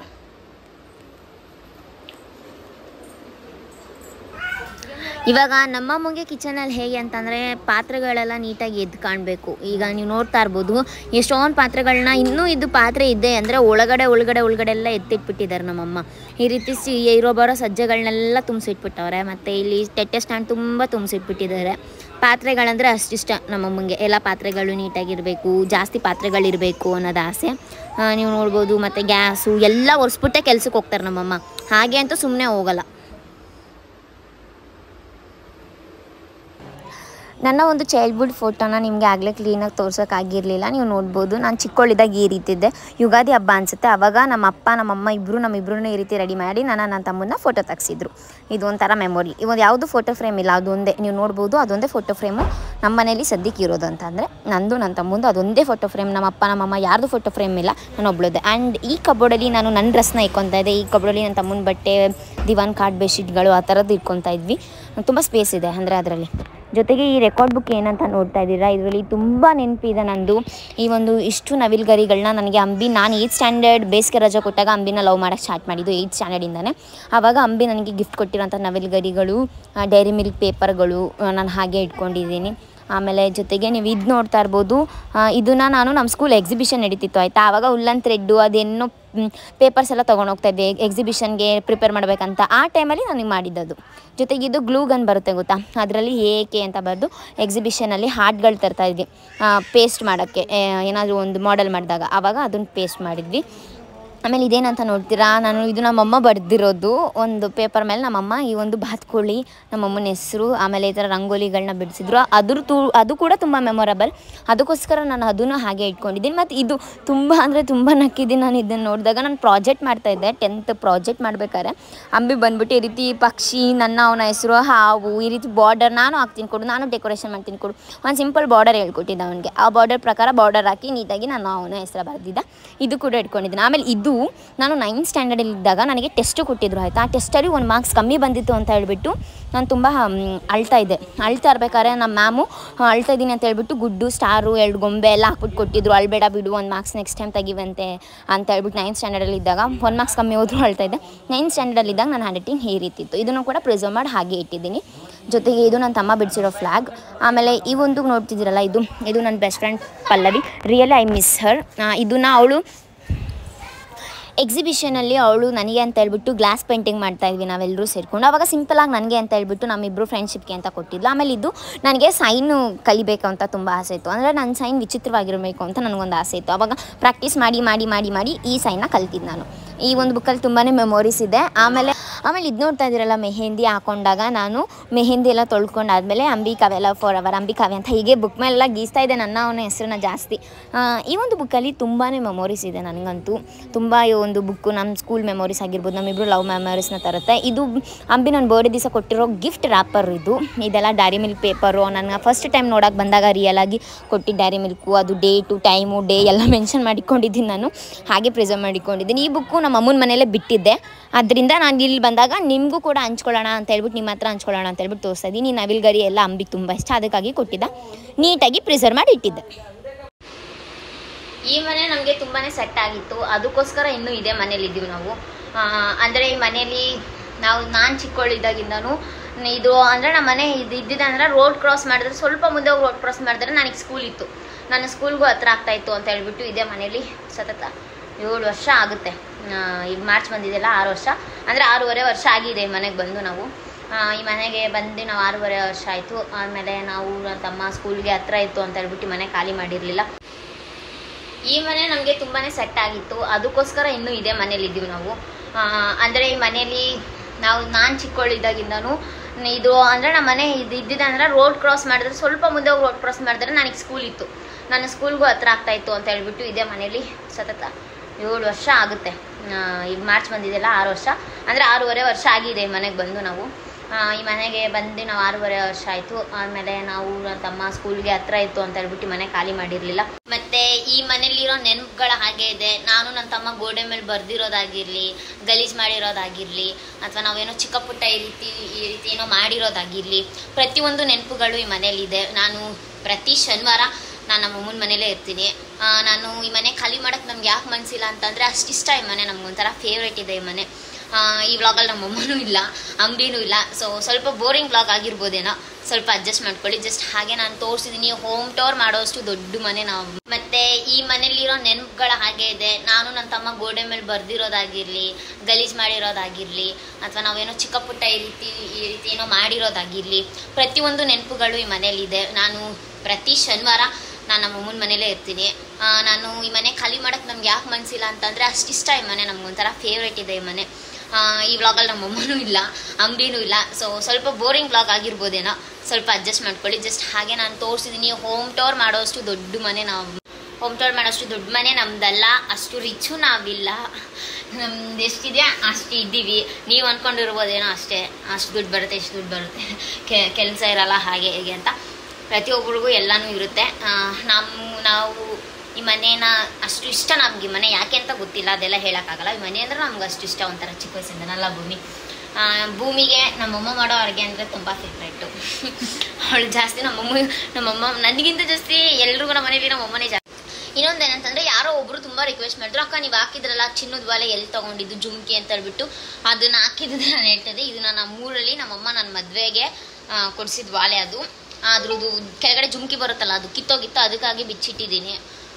[SPEAKER 1] ಇವಾಗ ನಮ್ಮಮ್ಮಗೆ ಕಿಚನಲ್ಲಿ ಹೇಗೆ ಅಂತಂದರೆ ಪಾತ್ರೆಗಳೆಲ್ಲ ನೀಟಾಗಿ ಎದ್ದು ಕಾಣಬೇಕು. ಈಗ ನೀವು ನೋಡ್ತಾ ಇರ್ಬೋದು ಎಷ್ಟೊಂದು ಪಾತ್ರೆಗಳನ್ನ ಇನ್ನೂ ಇದು ಪಾತ್ರೆ ಇದೆ ಅಂದರೆ ಒಳಗಡೆ ಒಳಗಡೆ ಒಳಗಡೆ ಎಲ್ಲ ಎತ್ತಿಟ್ಬಿಟ್ಟಿದ್ದಾರೆ ನಮ್ಮಮ್ಮ. ಈ ರೀತಿ ಸಿ ಇರೋ ಬರೋ ಸಜ್ಜೆಗಳನ್ನೆಲ್ಲ ತುಂಬಿಸಿಟ್ಬಿಟ್ಟವ್ರೆ. ಮತ್ತು ಇಲ್ಲಿ ತೆಟ್ಟೆ ಸ್ಟ್ಯಾಂಡ್ ತುಂಬ ತುಂಬಿಸಿಟ್ಬಿಟ್ಟಿದ್ದಾರೆ. ಪಾತ್ರೆಗಳಂದರೆ ಅಷ್ಟಿಷ್ಟ ನಮ್ಮಮ್ಮಂಗೆ. ಎಲ್ಲ ಪಾತ್ರೆಗಳು ನೀಟಾಗಿರಬೇಕು, ಜಾಸ್ತಿ ಪಾತ್ರೆಗಳಿರಬೇಕು ಅನ್ನೋದು ಆಸೆ. ನೀವು ನೋಡ್ಬೋದು. ಮತ್ತು ಗ್ಯಾಸು ಎಲ್ಲ ಒರೆಸ್ಬಿಟ್ಟೆ ಕೆಲ್ಸಕ್ಕೆ ಹೋಗ್ತಾರೆ ನಮ್ಮಮ್ಮ. ಹಾಗೆ ಅಂತೂ ಸುಮ್ಮನೆ ಹೋಗಲ್ಲ. ನನ್ನ ಒಂದು ಚೈಲ್ಡ್ಹುಡ್ ಫೋಟೋನ ನಿಮಗೆ ಆಗಲೇ ಕ್ಲೀನಾಗಿ ತೋರ್ಸೋಕ್ಕಾಗಿರಲಿಲ್ಲ. ನೀವು ನೋಡ್ಬೋದು ನಾನು ಚಿಕ್ಕವಳಿದ್ದಾಗ ಈ ರೀತಿ ಇದ್ದೆ. ಯುಗಾದಿ ಹಬ್ಬ ಅನಿಸುತ್ತೆ. ಆವಾಗ ನಮ್ಮ ಅಪ್ಪ ನಮ್ಮಮ್ಮ ಇಬ್ಬರು ನಮ್ಮಿಬ್ಬರೂ ಈ ರೀತಿ ರೆಡಿ ಮಾಡಿ ನನ್ನ ನನ್ನ ತಮ್ಮನ್ನ ಫೋಟೋ ತೆಗ್ಸಿದ್ರು. ಇದು ಒಂಥರ ಮೆಮೊರಿ. ಇವತ್ತು ಯಾವುದು ಫೋಟೋ ಫ್ರೇಮ್ ಇಲ್ಲ, ಅದೊಂದೇ ನೀವು ನೋಡ್ಬೋದು. ಅದೊಂದೇ ಫೋಟೋ ಫ್ರೇಮು ನಮ್ಮ ಮನೇಲಿ ಸದ್ಯಕ್ಕೆ ಇರೋದು ಅಂತಂದರೆ ನಂದು ನನ್ನ ತಮ್ಮಂದು ಅದೊಂದೇ ಫೋಟೋ ಫ್ರೇಮ್. ನಮ್ಮ ಅಪ್ಪ ನಮ್ಮಮ್ಮ ಯಾರ್ದು ಫೋಟೋ ಫ್ರೇಮ್ ಇಲ್ಲ, ನಾನು ಒಬ್ಳದೆ. ಆ್ಯಂಡ್ ಈ ಕಬೋರ್ಡಲ್ಲಿ ನಾನು ನನ್ನ ಡ್ರೆಸ್ನ ಇಕ್ಕೊತಾ ಇದ್ದೆ. ಈ ಕಬೋರ್ಡಲ್ಲಿ ನನ್ನ ತಮ್ಮನ ಬಟ್ಟೆ, ದಿವಾನ್ ಕಾರ್ಡ್, ಬೆಡ್ಶೀಟ್ಗಳು ಆ ಥರದ್ದು ಇಟ್ಕೊತಾ ಇದ್ವಿ. ತುಂಬ ಸ್ಪೇಸ್ ಇದೆ ಅಂದರೆ ಅದರಲ್ಲಿ. ಜೊತೆಗೆ ಈ ರೆಕಾರ್ಡ್ ಬುಕ್ ಏನಂತ ನೋಡ್ತಾ ಇದ್ದೀರಾ, ಇದರಲ್ಲಿ ತುಂಬ ನೆನಪಿದೆ ನಂದು. ಈ ಒಂದು ಇಷ್ಟು ನವಿಲ್ಗರಿಗಳನ್ನ ನನಗೆ ಅಂಬಿ, ನಾನು ಏಯ್ತ್ ಸ್ಟ್ಯಾಂಡರ್ಡ್ ಬೇಸಿಗೆ ರಜೆ ಕೊಟ್ಟಾಗ ಅಂಬಿನ ಲವ್ ಮಾಡೋಕ್ಕೆ ಸ್ಟಾರ್ಟ್ ಮಾಡಿದ್ದು ಏಯ್ತ್ ಸ್ಟ್ಯಾಂಡರ್ಡಿಂದನೇ. ಆವಾಗ ಅಂಬಿ ನನಗೆ ಗಿಫ್ಟ್ ಕೊಟ್ಟಿರೋಂಥ ನವಿಲ್ಗರಿಗಳು, ಡೈರಿ ಮಿಲ್ಕ್ ಪೇಪರ್ಗಳು ನಾನು ಹಾಗೆ ಇಟ್ಕೊಂಡಿದ್ದೀನಿ. ಆಮೇಲೆ ಜೊತೆಗೆ ನೀವು ಇದು ನೋಡ್ತಾ ಇರ್ಬೋದು. ಇದನ್ನು ನಾನು ನಮ್ಮ ಸ್ಕೂಲ್ ಎಕ್ಸಿಬಿಷನ್ ನಡೀತಿತ್ತು ಆಯಿತಾ. ಆವಾಗ ಉಲ್ಲನ್ ಥ್ರೆಡ್ಡು ಅದೇನೋ ಪೇಪರ್ಸ್ ಎಲ್ಲ ತೊಗೊಂಡೋಗ್ತಾಯಿದ್ದೆ ಎಕ್ಸಿಬಿಷನ್ಗೆ ಪ್ರಿಪೇರ್ ಮಾಡಬೇಕಂತ. ಆ ಟೈಮಲ್ಲಿ ನನಗೆ ಮಾಡಿದ್ದದು. ಜೊತೆಗೆ ಇದು ಗ್ಲೂ ಗನ್ ಬರುತ್ತೆ ಗೊತ್ತಾ, ಅದರಲ್ಲಿ ಎ ಕೆ ಅಂತ ಬರೆದು ಎಕ್ಸಿಬಿಷನಲ್ಲಿ ಹಾರ್ಟ್ಗಳು ತರ್ತಾಯಿದ್ವಿ ಪೇಸ್ಟ್ ಮಾಡೋಕ್ಕೆ. ಏನಾದರೂ ಒಂದು ಮಾಡೆಲ್ ಮಾಡಿದಾಗ ಆವಾಗ ಅದನ್ನು ಪೇಸ್ಟ್ ಮಾಡಿದ್ವಿ. ಆಮೇಲೆ ಇದೇನಂತ ನೋಡ್ತೀರಾ, ನಾನು ಇದು ನಮ್ಮಮ್ಮ ಬರೆದಿರೋದು ಒಂದು ಪೇಪರ್ ಮೇಲೆ. ನಮ್ಮಮ್ಮ ಈ ಒಂದು ಬಾತ್ಕೋಳಿ ನಮ್ಮಮ್ಮನ ಹೆಸರು, ಆಮೇಲೆ ಈ ಥರ ರಂಗೋಲಿಗಳನ್ನ ಬಿಡಿಸಿದ್ರು. ಅದ್ರ ತು ಅದು ಕೂಡ ತುಂಬ ಮೆಮೊರಬಲ್. ಅದಕ್ಕೋಸ್ಕರ ನಾನು ಅದನ್ನು ಹಾಗೆ ಇಟ್ಕೊಂಡಿದ್ದೀನಿ. ಮತ್ತು ಇದು ತುಂಬ ಅಂದರೆ ತುಂಬ ನಕ್ಕಿದ್ದೀನಿ ನಾನು ಇದನ್ನು ನೋಡಿದಾಗ. ನಾನು ಪ್ರಾಜೆಕ್ಟ್ ಮಾಡ್ತಾಯಿದ್ದೆ, ಟೆಂತ್ ಪ್ರಾಜೆಕ್ಟ್ ಮಾಡಬೇಕಾದ್ರೆ ಅಂಬಿ ಬಂದುಬಿಟ್ಟು ಈ ರೀತಿ ಪಕ್ಷಿ, ನನ್ನ ಅವನ ಹೆಸರು, ಹಾವು, ಈ ರೀತಿ ಬಾರ್ಡರ್ ನಾನು ಹಾಕ್ತೀನಿ ಕೊಡು, ನಾನು ಡೆಕೋರೇಷನ್ ಮಾಡ್ತೀನಿ ಕೊಡು. ಒಂದು ಸಿಂಪಲ್ ಬಾರ್ಡರ್ ಹೇಳ್ಕೊಟ್ಟಿದ್ದೆ ಅವನಿಗೆ. ಆ ಬಾರ್ಡರ್ ಪ್ರಕಾರ ಬಾರ್ಡರ್ ಹಾಕಿ ನೀಟಾಗಿ ನಾನು ಅವನ ಹೆಸರು ಬರೆದಿದ್ದೆ. ಇದು ಕೂಡ ಇಟ್ಕೊಂಡಿದ್ದೀನಿ. ಆಮೇಲೆ ಇದು ನಾನು ನೈನ್ತ್ ಸ್ಟ್ಯಾಂಡರ್ಡಲ್ಲಿದ್ದಾಗ ನನಗೆ ಟೆಸ್ಟ್ ಕೊಟ್ಟಿದ್ರು ಆಯಿತಾ. ಆ ಟೆಸ್ಟಲ್ಲಿ ಒಂದು ಮಾರ್ಕ್ಸ್ ಕಮ್ಮಿ ಬಂದಿತ್ತು ಅಂತ ಹೇಳ್ಬಿಟ್ಟು ನಾನು ತುಂಬ ಅಳ್ತಾ ಇದ್ದೆ. ಅಳ್ತಾ ಇರ್ಬೇಕಾದ್ರೆ ನಮ್ಮ ಮ್ಯಾಮು ಅಳ್ತಾ ಇದ್ದೀನಿ ಅಂತ ಹೇಳ್ಬಿಟ್ಟು ಗುಡ್ಡು, ಸ್ಟಾರು, ಎರಡು ಗೊಂಬೆ ಎಲ್ಲ ಹಾಕ್ಬಿಟ್ಟು ಕೊಟ್ಟಿದ್ರು. ಅಳ್ಬೇಡ ಬಿಡು, ಒಂದು ಮಾರ್ಕ್ಸ್ ನೆಕ್ಸ್ಟ್ ಟೈಮ್ ತೆಗಿವಂತೆ ಅಂತ ಹೇಳ್ಬಿಟ್ಟು. ನೈನ್ತ್ ಸ್ಟ್ಯಾಂಡರ್ಡಲ್ಲಿದ್ದಾಗ ಒಂದು ಮಾರ್ಕ್ಸ್ ಕಮ್ಮಿ ಹೋದ್ರು ಅಳ್ತಾ ಇದ್ದೆ. ನೈನ್ತ್ ಸ್ಟ್ಯಾಂಡರ್ಡಲ್ಲಿದ್ದಾಗ ನನ್ನ ಹ್ಯಾಂಡ್ ರೈಟಿಂಗ್ ಈ ರೀತಿ ಇತ್ತು. ಇದನ್ನು ಕೂಡ ಪ್ರಿಸರ್ವ್ ಮಾಡಿ ಹಾಗೆ ಇಟ್ಟಿದ್ದೀನಿ. ಜೊತೆಗೆ ಇದು ನನ್ನ ತಮ್ಮ ಬಿಡಿಸಿರೋ ಫ್ಲಾಗ್. ಆಮೇಲೆ ಈ ಒಂದು ನೋಡ್ತಿದ್ದೀರಲ್ಲ, ಇದು ಇದು ನನ್ನ best friend Pallavi. Really I miss her. ಇದನ್ನು ಅವಳು ಎಕ್ಸಿಬಿಷನಲ್ಲಿ ಅವಳು ನನಗೆ ಅಂತ ಹೇಳ್ಬಿಟ್ಟು ಗ್ಲಾಸ್ ಪೇಂಟಿಂಗ್ ಮಾಡ್ತಾಯಿದ್ವಿ ನಾವೆಲ್ಲರೂ ಸೇರಿಕೊಂಡು. ಆವಾಗ ಸಿಂಪಲಾಗಿ ನನಗೆ ಅಂತ ಹೇಳ್ಬಿಟ್ಟು ನಮ್ಮಿಬ್ಬರು ಫ್ರೆಂಡ್ಶಿಪ್ಗೆ ಅಂತ ಕೊಟ್ಟಿದ್ಲು. ಆಮೇಲೆ ಇದು ನನಗೆ ಸೈನು ಕಲಿಬೇಕು ಅಂತ ತುಂಬ ಆಸೆ ಇತ್ತು. ಅಂದರೆ ನನ್ನ ಸೈನ್ ವಿಚಿತ್ರವಾಗಿರಬೇಕು ಅಂತ ನನಗೊಂದು ಆಸೆ ಇತ್ತು. ಆವಾಗ ಪ್ರಾಕ್ಟೀಸ್ ಮಾಡಿ ಮಾಡಿ ಮಾಡಿ ಮಾಡಿ ಈ ಸೈನ್ನ ಕಲ್ತಿದ್ದು ನಾನು. ಈ ಒಂದು ಬುಕ್ಕಲ್ಲಿ ತುಂಬಾ ಮೆಮೊರೀಸ್ ಇದೆ. ಆಮೇಲೆ ಆಮೇಲೆ ಇದು ನೋಡ್ತಾ ಇದ್ದೀರಲ್ಲ, ಮೆಹಂದಿ ಹಾಕೊಂಡಾಗ ನಾನು ಮೆಹಂದಿ ಎಲ್ಲ ತೊಳ್ಕೊಂಡಾದ್ಮೇಲೆ ಅಂಬಿ ಕಾವ್ಯ ಫಾರ್ ಅವರ್ ಅಂಬಿ ಕಾವ್ಯ ಅಂತ ಹೀಗೆ ಬುಕ್ ಮೇಲೆಲ್ಲ ಗೀಸ್ತಾ ಇದೆ ನನ್ನ ಅವನ ಹೆಸರನ್ನ ಜಾಸ್ತಿ. ಈ ಒಂದು ಬುಕ್ಕಲ್ಲಿ ತುಂಬಾ ಮೆಮೊರೀಸ್ ಇದೆ ನನಗಂತೂ. ತುಂಬ ಈ ಒಂದು ಬುಕ್ಕು ನಮ್ಮ ಸ್ಕೂಲ್ ಮೆಮೊರೀಸ್ ಆಗಿರ್ಬೋದು, ನಮ್ಮಿಬ್ಬರು ಲವ್ ಮೆಮೊರೀಸ್ನ ತರುತ್ತೆ. ಇದು ಅಂಬಿ ನನ್ನ ಬರ್ಡೇ ದಿವಸ ಕೊಟ್ಟಿರೋ ಗಿಫ್ಟ್ ರ್ಯಾಪರ್. ಇದು ಇದೆಲ್ಲ ಡೈರಿ ಮಿಲ್ಕ್ ಪೇಪರು. ನಾನು ಫಸ್ಟ್ ಟೈಮ್ ನೋಡೋಕೆ ಬಂದಾಗ ರಿಯಲ್ ಆಗಿ ಕೊಟ್ಟಿದ್ದು ಡೈರಿ ಮಿಲ್ಕು, ಅದು ಡೇಟು, ಟೈಮು, ಡೇ ಎಲ್ಲ ಮೆನ್ಷನ್ ಮಾಡಿಕೊಂಡಿದ್ದೀನಿ ನಾನು. ಹಾಗೆ ಪ್ರಿಸರ್ವ್ ಮಾಡಿಕೊಂಡಿದ್ದೀನಿ. ಈ ಬುಕ್ಕು ನಮ್ಮ ಅಮ್ಮನ ಮನೆಯಲ್ಲೇ ಬಿಟ್ಟಿದ್ದೆ. ಅದರಿಂದ ನಾನು ಇಲ್ಲಿ ಬಂದಾಗ ನಿಮಗೂ ಕೂಡ ಹಂಚ್ಕೊಳ್ಳೋಣ ಅಂತ ಹೇಳ್ಬಿಟ್ಟು, ನಿಮ್ಮ ಹತ್ರ ಹಂಚ್ಕೊಳ್ಳೋಣ ಅಂತ ಹೇಳ್ಬಿಟ್ಟು ತೋರಿಸ್ತಾ ಇದ್ದೀನಿ. ನವಿಲ್ಗರಿ ಎಲ್ಲ ಅಂಬಿಗೆ ತುಂಬ ಇಷ್ಟ, ಅದಕ್ಕಾಗಿ ಕೊಟ್ಟಿದ್ದ. ನೀಟಾಗಿ ಪ್ರಿಸರ್ವ್ ಮಾಡಿ ಇಟ್ಟಿದ್ದೆ. ಈ ಮನೆ ನಮಗೆ ತುಂಬಾ ಸೆಟ್ ಆಗಿತ್ತು. ಅದಕ್ಕೋಸ್ಕರ ಇನ್ನೂ ಇದೇ ಮನೇಲಿದ್ದೀವಿ ನಾವು. ಅಂದರೆ ಈ ಮನೇಲಿ ನಾವು ನಾನು ಚಿಕ್ಕವಳಿದ್ದಾಗಿಂದನೂ ಇದು ಅಂದರೆ ನಮ್ಮ ಮನೆ ಇದು ಇದ್ದಿದ್ದೆ ಅಂದರೆ ರೋಡ್ ಕ್ರಾಸ್ ಮಾಡಿದ್ರೆ ಸ್ವಲ್ಪ ಮುಂದೆ ಹೋಗಿ ರೋಡ್ ಕ್ರಾಸ್ ಮಾಡಿದ್ರೆ ನನಗೆ ಸ್ಕೂಲ್ ಇತ್ತು. ನನ್ನ ಸ್ಕೂಲ್ಗೂ ಹತ್ರ ಆಗ್ತಾಯಿತ್ತು ಅಂತ ಹೇಳ್ಬಿಟ್ಟು ಇದೇ ಮನೇಲಿ ಸತತ ಏಳು ವರ್ಷ ಆಗುತ್ತೆ ಈಗ ಮಾರ್ಚ್ ಬಂದಿದೆಯಲ್ಲ ಆರು ವರ್ಷ ಅಂದರೆ ಆರೂವರೆ ವರ್ಷ ಆಗಿದೆ ಮನೆಗೆ ಬಂದು. ನಾವು ಈ ಮನೆಗೆ ಬಂದು ನಾವು ಆರೂವರೆ ವರ್ಷ ಆಯಿತು. ಆಮೇಲೆ ನಾವು ನನ್ನ ತಮ್ಮ ಸ್ಕೂಲ್ಗೆ ಹತ್ರ ಇತ್ತು ಅಂತ ಹೇಳ್ಬಿಟ್ಟು ಮನೆ ಖಾಲಿ ಮಾಡಿರಲಿಲ್ಲ. ಈ ಮನೆ ನಮಗೆ ತುಂಬಾ ಸೆಟ್ ಆಗಿತ್ತು, ಅದಕ್ಕೋಸ್ಕರ ಇನ್ನೂ ಇದೇ ಮನೇಲಿದ್ದೀವಿ ನಾವು. ಅಂದರೆ ಈ ಮನೇಲಿ ನಾವು ನಾನು ಚಿಕ್ಕವಳಿದ್ದಾಗಿಂದನೂ ಇದು ಅಂದರೆ ನಮ್ಮ ಮನೆ ಇದು ಇದ್ದಿದೆ ಅಂದರೆ ರೋಡ್ ಕ್ರಾಸ್ ಮಾಡಿದ್ರೆ ಸ್ವಲ್ಪ ಮುಂದೆ ಹೋಗಿ ರೋಡ್ ಕ್ರಾಸ್ ಮಾಡಿದ್ರೆ ನನಗೆ ಸ್ಕೂಲ್ ಇತ್ತು, ನನ್ನ ಸ್ಕೂಲ್ಗೂ ಹತ್ರ ಆಗ್ತಾಯಿತ್ತು ಅಂತ ಹೇಳ್ಬಿಟ್ಟು ಇದೇ ಮನೇಲಿ ಸತತ ಏಳು ವರ್ಷ ಆಗುತ್ತೆ. ಈಗ ಮಾರ್ಚ್ ಬಂದಿದೆಯಲ್ಲ ಆರು ವರ್ಷ ಅಂದರೆ ಆರೂವರೆ ವರ್ಷ ಆಗಿದೆ ಮನೆಗೆ ಬಂದು ನಾವು. ಈ ಮನೆಗೆ ಬಂದು ನಾವು ಆರೂವರೆ ವರ್ಷ ಆಯಿತು. ಆಮೇಲೆ ನಾವು ನನ್ನ ತಮ್ಮ ಸ್ಕೂಲ್ಗೆ ಹತ್ರ ಇತ್ತು ಅಂತ ಹೇಳ್ಬಿಟ್ಟು ಮನೆ ಖಾಲಿ ಮಾಡಿರಲಿಲ್ಲ. ಮತ್ತು ಈ ಮನೇಲಿರೋ ನೆನಪುಗಳ ಹಾಗೆ ಇದೆ. ನಾನು ನನ್ನ ತಮ್ಮ ಗೋಡೆ ಮೇಲೆ ಬರೆದಿರೋದಾಗಿರಲಿ, ಗಲೀಜು ಮಾಡಿರೋದಾಗಿರಲಿ, ಅಥವಾ ನಾವೇನೋ ಚಿಕ್ಕ ಪುಟ್ಟ ಈ ರೀತಿ ಈ ರೀತಿ ಏನೋ ಮಾಡಿರೋದಾಗಿರಲಿ, ಪ್ರತಿಯೊಂದು ನೆನಪುಗಳು ಈ ಮನೇಲಿದೆ. ನಾನು ಪ್ರತಿ ಶನಿವಾರ ನಾನು ನಮ್ಮ ಅಮ್ಮನ ಮನೇಲೇ ಇರ್ತೀನಿ. ನಾನು ಈ ಮನೆ ಖಾಲಿ ಮಾಡೋಕ್ಕೆ ನಮ್ಗೆ ಯಾಕೆ ಮನಸ್ಸಿಲ್ಲ ಅಂತಂದರೆ ಅಷ್ಟು ಇಷ್ಟ ಈ ಮನೆ, ನಮಗೊಂಥರ ಫೇವ್ರೇಟ್ ಇದೆ ಈ ಮನೆ. ಈ ವ್ಲಾಗಲ್ಲಿ ನಮ್ಮ ಅಮ್ಮನೂ ಇಲ್ಲ, ಅಂಗಡಿನೂ ಇಲ್ಲ, ಸೊ ಸ್ವಲ್ಪ ಬೋರಿಂಗ್ ವ್ಲಾಗ್ ಆಗಿರ್ಬೋದೇನೋ, ಸ್ವಲ್ಪ ಅಡ್ಜಸ್ಟ್ ಮಾಡ್ಕೊಳ್ಳಿ. ಜಸ್ಟ್ ಹಾಗೆ ನಾನು ತೋರಿಸಿದ್ದೀನಿ, ಹೋಮ್ ಟೂರ್ ಮಾಡೋಷ್ಟು ದೊಡ್ಡ ಮನೆ ನಾವು. ಮತ್ತು ಈ ಮನೇಲಿರೋ ನೆನಪುಗಳ ಹಾಗೆ ಇದೆ. ನಾನು ನನ್ನ ತಮ್ಮ ಗೋಡೆ ಮೇಲೆ ಬರೆದಿರೋದಾಗಿರಲಿ, ಗಲೀಜು ಮಾಡಿರೋದಾಗಿರಲಿ, ಅಥವಾ ನಾವೇನೋ ಚಿಕ್ಕ ಪುಟ್ಟ ಈ ರೀತಿ ಈ ರೀತಿ ಏನೋ ಮಾಡಿರೋದಾಗಿರಲಿ, ಪ್ರತಿಯೊಂದು ನೆನಪುಗಳು ಈ ಮನೇಲಿದೆ. ನಾನು ಪ್ರತಿ ಶನಿವಾರ ನಾನು ನಮ್ಮ ಅಮ್ಮನ ಮನೇಲೇ ಇರ್ತೀನಿ. ನಾನು ಈ ಮನೆ ಖಾಲಿ ಮಾಡೋಕ್ಕೆ ನಮ್ಗೆ ಯಾಕೆ ಮನಸ್ಸಿಲ್ಲ ಅಂತಂದರೆ ಅಷ್ಟು ಇಷ್ಟ ಈ ಮನೆ, ನಮಗೊಂಥರ ಫೇವ್ರೇಟ್ ಇದೆ ಈ ಮನೆ. ಈ ವ್ಲಾಗಲ್ಲಿ ನಮ್ಮ ಅಮ್ಮನೂ ಇಲ್ಲ, ಅಂಗಡಿನೂ ಇಲ್ಲ, ಸೊ ಸ್ವಲ್ಪ ಬೋರಿಂಗ್ ವ್ಲಾಗ್ ಆಗಿರ್ಬೋದೇನೋ, ಸ್ವಲ್ಪ ಅಡ್ಜಸ್ಟ್ ಮಾಡ್ಕೊಳ್ಳಿ. ಜಸ್ಟ್ ಹಾಗೆ ನಾನು ತೋರಿಸಿದ್ದೀನಿ, ಹೋಮ್ ಟೂರ್ ಮಾಡೋಷ್ಟು ದೊಡ್ಡ ಮನೆ ನಾವು. ಹೋಮ್ ಟೂರ್ ಮಾಡೋಷ್ಟು ದೊಡ್ಡ ಮನೆ ನಮ್ದಲ್ಲ, ಅಷ್ಟು ರಿಚ್ಚು ನಾವಿಲ್ಲ, ನಮ್ದು ಎಷ್ಟಿದೆ ಅಷ್ಟು ಇದ್ದೀವಿ. ನೀವು ಅಂದ್ಕೊಂಡಿರ್ಬೋದೇನೋ ಅಷ್ಟೇ, ಅಷ್ಟು ದುಡ್ಡು ಬರುತ್ತೆ ಇಷ್ಟು ದುಡ್ಡು ಬರುತ್ತೆ, ಕೆಲಸ ಇರಲ್ಲ ಹಾಗೆ ಹೇಗೆ ಅಂತ. ಪ್ರತಿಯೊಬ್ಬರಿಗೂ ಎಲ್ಲನೂ ಇರುತ್ತೆ. ನಮ್ಮ ನಾವು ಈ ಮನೇನ ಅಷ್ಟು ಇಷ್ಟ ನಮ್ಗೆ. ಈ ಮನೆ ಯಾಕೆ ಅಂತ ಗೊತ್ತಿಲ್ಲ, ಅದೆಲ್ಲ ಹೇಳೋಕ್ಕಾಗಲ್ಲ. ಈ ಮನೆ ಅಂದರೆ ನಮ್ಗೆ ಅಷ್ಟು ಇಷ್ಟ, ಒಂಥರ ಚಿಕ್ಕ ವಯಸ್ಸಿಂದನಲ್ಲ ಭೂಮಿ. ಭೂಮಿಗೆ ನಮ್ಮಮ್ಮ ಮಾಡೋ ಅಡುಗೆ ಅಂದರೆ ತುಂಬ ಫೇವ್ರೇಟು. ಅವಳು ಜಾಸ್ತಿ ನಮ್ಮಮ್ಮ ನಮ್ಮಮ್ಮ ನನಗಿಂತ ಜಾಸ್ತಿ ಎಲ್ರಿಗೂ ನಮ್ಮ ಮನೇಲಿ ನಮ್ಮಮ್ಮನೇ ಜಾಸ್ತಿ. ಇನ್ನೊಂದು ಏನಂತಂದರೆ ಯಾರೋ ಒಬ್ಬರು ತುಂಬ ರಿಕ್ವೆಸ್ಟ್ ಮಾಡಿದ್ರು, ಅಕ್ಕ ನೀವು ಹಾಕಿದ್ರಲ್ಲ ಚಿನ್ನದ ಬಾಲೆ ಎಲ್ಲಿ ತೊಗೊಂಡಿದ್ದು ಜುಮ್ಕಿ ಅಂತ ಹೇಳ್ಬಿಟ್ಟು, ಅದನ್ನು ಹಾಕಿದ್ದು ನಾನು ಹೇಳ್ತಿದ್ದೆ. ಇದು ನಮ್ಮೂರಲ್ಲಿ ನಮ್ಮಮ್ಮ ನನ್ನ ಮದುವೆಗೆ ಕೊಡಿಸಿದ ವಾಲೆ. ಅದು ಅದ್ರದ್ದು ಕೆಳಗಡೆ ಜುಮ್ಕಿ ಬರುತ್ತಲ್ಲ, ಅದು ಕಿತ್ತೋಗಿತ್ತು, ಅದಕ್ಕಾಗಿ ಬಿಚ್ಚಿಟ್ಟಿದ್ದೀನಿ.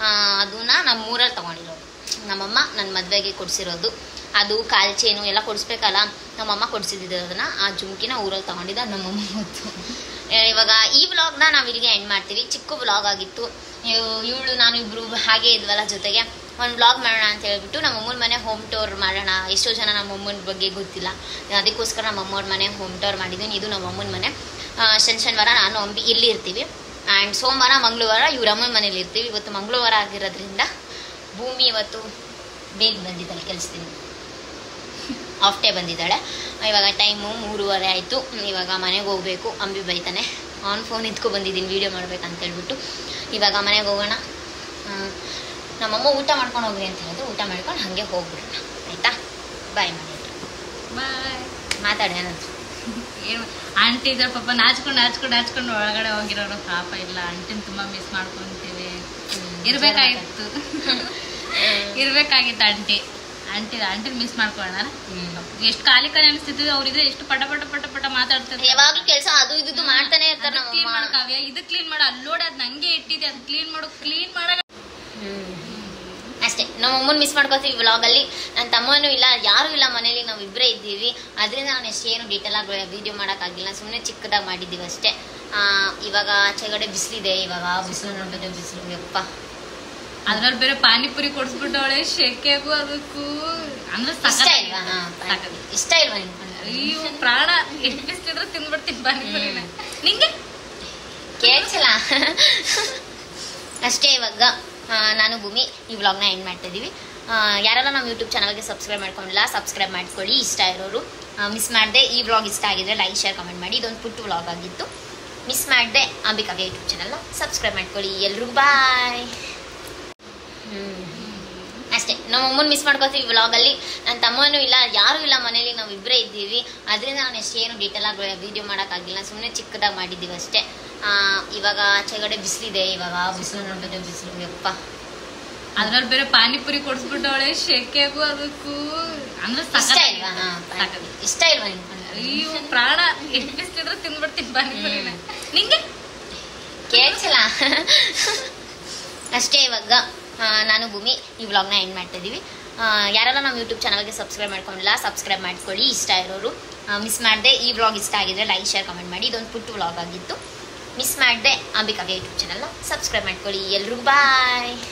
[SPEAKER 1] ಅದನ್ನ ನಮ್ಮ ಊರಲ್ಲಿ ತೊಗೊಂಡಿರೋದು, ನಮ್ಮಮ್ಮ ನನ್ನ ಮದುವೆಗೆ ಕೊಡಿಸಿರೋದು. ಅದು ಕಾಲು ಚೇನು ಎಲ್ಲ ಕೊಡಿಸ್ಬೇಕಲ್ಲ, ನಮ್ಮಮ್ಮ ಕೊಡಿಸಿದ್ದು ಅದನ್ನು. ಆ ಜುಮ್ಕಿನ ಊರಲ್ಲಿ ತೊಗೊಂಡಿದ್ದು ನಮ್ಮಮ್ಮ ಗೊತ್ತು. ಇವಾಗ ಈ ವ್ಲಾಗ್ನ ನಾವು ಇಲ್ಲಿಗೆ ಎಂಡ್ ಮಾಡ್ತೀವಿ. ಚಿಕ್ಕ ವ್ಲಾಗ್ ಆಗಿತ್ತು. ಇವಳು ನಾನು ಇಬ್ಬರು ಹಾಗೆ ಇದ್ವಲ್ಲ ಜೊತೆಗೆ, ಒಂದು ವ್ಲಾಗ್ ಮಾಡೋಣ ಅಂತ ಹೇಳ್ಬಿಟ್ಟು ನಮ್ಮಮ್ಮನ ಮನೆ ಹೋಮ್ ಟೂರ್ ಮಾಡೋಣ. ಎಷ್ಟೋ ಜನ ನಮ್ಮಮ್ಮನ ಬಗ್ಗೆ ಗೊತ್ತಿಲ್ಲ, ಅದಕ್ಕೋಸ್ಕರ ನಮ್ಮಮ್ಮವ್ರ ಮನೆ ಹೋಮ್ ಟೂರ್ ಮಾಡಿದ್ದೀನಿ. ಇದು ನಮ್ಮಮ್ಮನ ಮನೆ. ಶನಿ ಶನಿವಾರ ನಾನು ಅಂಬಿ ಇಲ್ಲಿ ಇರ್ತೀವಿ, ಆ್ಯಂಡ್ ಸೋಮವಾರ ಮಂಗಳವಾರ ಇವ್ರ ಅಮ್ಮನ ಮನೇಲಿ ಇರ್ತೀವಿ. ಇವತ್ತು ಮಂಗಳವಾರ ಆಗಿರೋದ್ರಿಂದ ಭೂಮಿ ಇವತ್ತು ಬೇಗ ಬಂದಿದ್ದಾಳೆ, ಕೆಲಸದಿಂದ ಆಫ್ ಡೇ ಬಂದಿದ್ದಾಳೆ. ಇವಾಗ ಟೈಮು ಮೂರುವರೆ ಆಯಿತು. ಇವಾಗ ಮನೆಗೆ ಹೋಗಬೇಕು. ಅಂಬಿ ಬೈತಾನೆ, ಆನ್ ಫೋನ್ ಇದ್ಕೊ ಬಂದಿದ್ದೀನಿ ವೀಡಿಯೋ ಮಾಡ್ಬೇಕಂತ ಹೇಳ್ಬಿಟ್ಟು. ಇವಾಗ ಮನೆಗೆ ಹೋಗೋಣ. ನಮ್ಮಮ್ಮ ಊಟ ಮಾಡ್ಕೊಂಡು ಹೋಗ್ರಿ ಅಂತ ಹೇಳಿದ್ರು, ಊಟ ಮಾಡ್ಕೊಂಡು ಹಾಗೆ ಹೋಗ್ಬಿಡೋಣ, ಆಯಿತಾ? ಬಾಯ್ ಮನೆ ಬಾಯ್. ಮಾತಾಡಿ ಏನಂತ
[SPEAKER 2] ಏನು ಆಂಟಿ ಇದ್ರೆ ಪಾಪ ನಾಚ್ಕೊಂಡು ನಾಚ್ಕೊಂಡು ನಾಚ್ಕೊಂಡು ಒಳಗಡೆ ಹೋಗಿರೋರು ಪಾಪ. ಇಲ್ಲ, ಆಂಟಿನ ತುಂಬ ಮಿಸ್ ಮಾಡ್ಕೊತೀವಿ. ಇರಬೇಕಾಗಿತ್ತು ಇರಬೇಕಾಗಿತ್ತು ಆಂಟಿ ಆಂಟಿ ಆಂಟಿನ ಮಿಸ್ ಮಾಡ್ಕೊಳ್ಳೋಣ. ಎಷ್ಟು ಖಾಲಿ ಖಾಲಿ ಅನಿಸ್ತಿದ್ವಿ. ಅವ್ರಿದ್ರೆ ಎಷ್ಟು ಪಟ ಪಟ ಪಟ ಪಟ ಮಾತಾಡ್ತಾರೆ.
[SPEAKER 1] ಯಾವಾಗ್ಲೂ ಕೆಲಸ ಅದು ಇದು ಮಾಡ್ತಾನೆ ಇರ್ತಾರೆ.
[SPEAKER 2] ಕ್ಲೀನ್ ಮಾಡಕಾವ್ಯ, ಇದು ಕ್ಲೀನ್ ಮಾಡು, ಅಲ್ಲೋಡಿ ಅದು ನಂಗೆ ಇಟ್ಟಿದೆ, ಅದು ಕ್ಲೀನ್ ಮಾಡು, ಕ್ಲೀನ್ ಮಾಡೋ
[SPEAKER 1] ಅಷ್ಟೇ. ನಮ್ಮ ಅಮ್ಮನ ಮಿಸ್ ಮಾಡ್ಕೋತೀವಿ ವ್ಲಾಗಲ್ಲಿ. ನನ್ನ ತಮ್ಮನೂ ಇಲ್ಲ, ಯಾರೂ ಇಲ್ಲ ಮನೇಲಿ, ನಾವು ಇಬ್ಬರೇ ಇದ್ದೀವಿ. ಅದರಿಂದ ನಾನು ಎಷ್ಟೇನು ಡೀಟೇಲಾಗಿ ವೀಡಿಯೋ ಮಾಡೋಕ್ಕಾಗಿಲ್ಲ, ಸುಮ್ಮನೆ ಚಿಕ್ಕದಾಗಿ ಮಾಡಿದ್ದೀವಿ ಅಷ್ಟೇ. ಇವಾಗ ಆಚೆಗಡೆ ಬಿಸಿಲಿದೆ, ಇವಾಗ ಬಿಸಿಲು ನೋಡಿದ್ರೆ ಬಿಸಿಲು ಯಪ್ಪ.
[SPEAKER 2] ಅದ್ರಲ್ಲಿ ಬೇರೆ ಪಾನಿಪುರಿ ಕೊಡಿಸ್ಬಿಟ್ಟವಳೆ, ಶೆಕೆಗೂ ಅದಕ್ಕೂ ಅಂದ್ರೆ
[SPEAKER 1] ಇಷ್ಟ ಇಲ್ವಾ? ಇಷ್ಟ ಇಲ್ವಾ?
[SPEAKER 2] ಅಯ್ಯೋ ಪ್ರಾಣ, ಎಷ್ಟು ಬಿಸಿಲಿದ್ರೆ ತಿಂದ್ಬಿಡ್ತೀನಿ ಪಾನಿಪುರಿನ. ನಿಂಗೆ
[SPEAKER 1] ಕೇಳಿಸಲ್ಲ ಅಷ್ಟೇ. ಇವಾಗ ನಾನು ಭೂಮಿ ಈ ವ್ಲಾಗ್ನ ಎಂಡ್ ಮಾಡ್ತಾ ಇದ್ದೀವಿ. ಯಾರೆಲ್ಲ ನಮ್ಮ ಯೂಟ್ಯೂಬ್ ಚಾನಲ್ಗೆ ಸಬ್ಸ್ಕ್ರೈಬ್ ಮಾಡ್ಕೊಂಡಿಲ್ಲ, ಸಬ್ಸ್ಕ್ರೈಬ್ ಮಾಡ್ಕೊಳ್ಳಿ. ಇಷ್ಟ ಇರೋರು ಮಿಸ್ ಮಾಡಿದೆ. ಈ ವ್ಲಾಗ್ ಇಷ್ಟ ಆಗಿದ್ರೆ ಲೈಕ್ ಶೇರ್ ಕಮೆಂಟ್ ಮಾಡಿ. ಇದೊಂದು ಪುಟ್ಟು ವ್ಲಾಗ್ ಆಗಿತ್ತು, ಮಿಸ್ ಮಾಡಿದೆ. ಅಂಬಿಕಾವ್ಯ ಯೂಟ್ಯೂಬ್ ಚಾನಲ್ನ ಸಬ್ಸ್ಕ್ರೈಬ್ ಮಾಡ್ಕೊಳ್ಳಿ. ಎಲ್ರಿಗೂ ಬಾಯ್. ಹ್ಞೂ ಅಷ್ಟೇ. ನಮ್ಮ ಅಮ್ಮನ ಮಿಸ್ ಮಾಡ್ಕೋತೀವಿ ವ್ಲಾಗಲ್ಲಿ. ನನ್ನ ತಮ್ಮನೂ ಇಲ್ಲ, ಯಾರೂ ಇಲ್ಲ ಮನೇಲಿ, ನಾವು ಇಬ್ಬರೇ ಇದ್ದೀವಿ. ಅದರಿಂದ ನಾನು ಎಷ್ಟೇನು ಡೀಟೇಲಾಗಿ ವೀಡಿಯೋ ಮಾಡೋಕ್ಕಾಗಿಲ್ಲ, ಸುಮ್ಮನೆ ಚಿಕ್ಕದಾಗಿ ಮಾಡಿದ್ದೀವಿ ಅಷ್ಟೇ. ಇವಾಗ ಆಚೆಗಡೆ ಬಿಸಿಲಿದೆ, ಇವಾಗ ಬಿಸಿಲು ನೋಡಿದ್ರೆ ಬಿಸಿಲು ಯಪ್ಪ.
[SPEAKER 2] ಅದ್ರಲ್ಲಿ ಬೇರೆ ಪಾನಿಪುರಿ ಕೊಡಿಸ್ಬಿಟ್ಟವಳೆ, ಶೆಕೆಗೂ ಅದಕ್ಕೂ ಅಂದ್ರೆ
[SPEAKER 1] ಇಷ್ಟ ಇಲ್ವಾ? ಇಷ್ಟ ಇಲ್ವಾ?
[SPEAKER 2] ಅಯ್ಯೋ ಪ್ರಾಣ, ಎಷ್ಟು ಬಿಸಿಲಿದ್ರೆ ತಿಂದ್ಬಿಡ್ತೀನಿ ಪಾನಿಪುರಿನ. ನಿಂಗೆ
[SPEAKER 1] ಕೇಳಿಸಲ್ಲ ಅಷ್ಟೇ. ಇವಾಗ ನಾನು ಭೂಮಿ ಈ ವ್ಲಾಗ್ನ ಎಂಡ್ ಮಾಡ್ತಾ ಇದ್ದೀವಿ. ಯಾರೆಲ್ಲ ನಮ್ಮ ಯೂಟ್ಯೂಬ್ ಚಾನಲ್ಗೆ ಸಬ್ಸ್ಕ್ರೈಬ್ ಮಾಡ್ಕೊಂಡಿಲ್ಲ ಸಬ್ಸ್ಕ್ರೈಬ್ ಮಾಡ್ಕೊಳ್ಳಿ. ಇಷ್ಟ ಇರೋರು ಮಿಸ್ ಮಾಡಿದೆ ಈ ವ್ಲಾಗ್ ಇಷ್ಟ ಆಗಿದ್ರೆ ಲೈಕ್ ಶೇರ್ ಕಮೆಂಟ್ ಮಾಡಿ. ಇದೊಂದು ಪುಟ್ಟು ವ್ಲಾಗ್ ಆಗಿತ್ತು, ಮಿಸ್ ಮಾಡಿದೆ ಅಂಬಿಕಾವ್ಯ ಯೂಟ್ಯೂಬ್ ಚಾನಲ್ನ ಸಬ್ಸ್ಕ್ರೈಬ್ ಮಾಡ್ಕೊಳ್ಳಿ. ಎಲ್ರಿಗೂ ಬಾಯ್.